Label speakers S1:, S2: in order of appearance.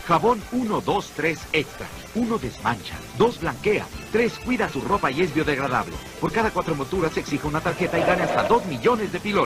S1: Jabón 1, 2, 3 Extra. 1 desmancha, 2 blanquea, 3 cuida su ropa y es biodegradable. Por cada 4 monturas se exige una tarjeta y gane hasta 2 millones de pilones.